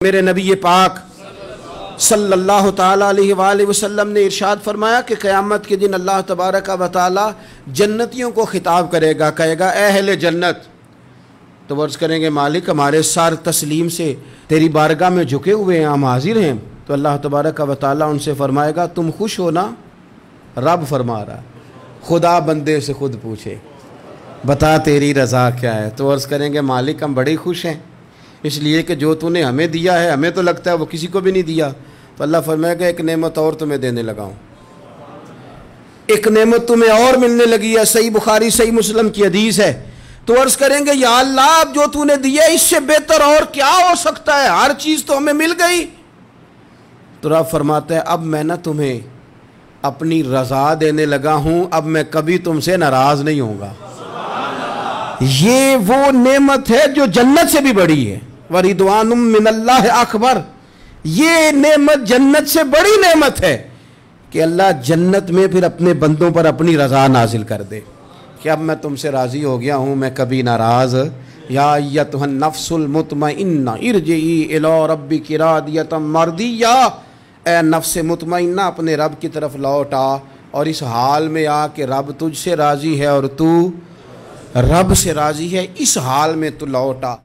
मेरे नबी पाक सल्लल्लाहु ताला अलैहि वसल्लम ने इरशाद फरमाया कि क़यामत के दिन अल्लाह तबारक व तआला जन्नतियों को खिताब करेगा, कहेगा ए अहले जन्नत। तो वर्ज़ करेंगे मालिक हमारे सर तस्लीम से तेरी बारगाह में झुके हुए हैं, हम हाजिर हैं। तो अल्लाह तबारक व तआला उनसे फरमाएगा तुम खुश हो ना? रब फरमा रहा, खुदा बंदे से खुद पूछे बता तेरी रज़ा क्या है। तो अर्ज़ करेंगे मालिक हम बड़े खुश हैं, इसलिए कि जो तूने हमें दिया है हमें तो लगता है वो किसी को भी नहीं दिया। तो अल्लाह फरमाएगा एक नेमत और तुम्हें देने लगा हूँ, एक नेमत तुम्हें और मिलने लगी है। सही बुखारी सही मुस्लिम की हदीस है। तो अर्ज़ करेंगे या अल्लाह अब जो तूने दिया इससे बेहतर और क्या हो सकता है, हर चीज़ तो हमें मिल गई। तो रब फरमाता है अब मैं ना तुम्हें अपनी रज़ा देने लगा हूँ, अब मैं कभी तुमसे नाराज़ नहीं होऊंगा। ये वो नेमत है जो जन्नत से भी बड़ी है। वरिदवानुम मिनल्लाह अकबर, ये नेमत जन्नत से बड़ी नेमत है कि अल्लाह जन्नत में फिर अपने बंदों पर अपनी रज़ा नाजिल कर दे कि अब मैं तुमसे राज़ी हो गया हूँ, मैं कभी नाराज़। या अय्युहन नफ्सुल मुतमइन्ना इरजिई इला रब्बिकी रादियतम मर्दिया, ए नफ्स मुतमइन्ना अपने रब की तरफ लौट आ और इस हाल में आ कि रब तुझसे राज़ी है और तू रब से राज़ी है, इस हाल में तू लौट आ।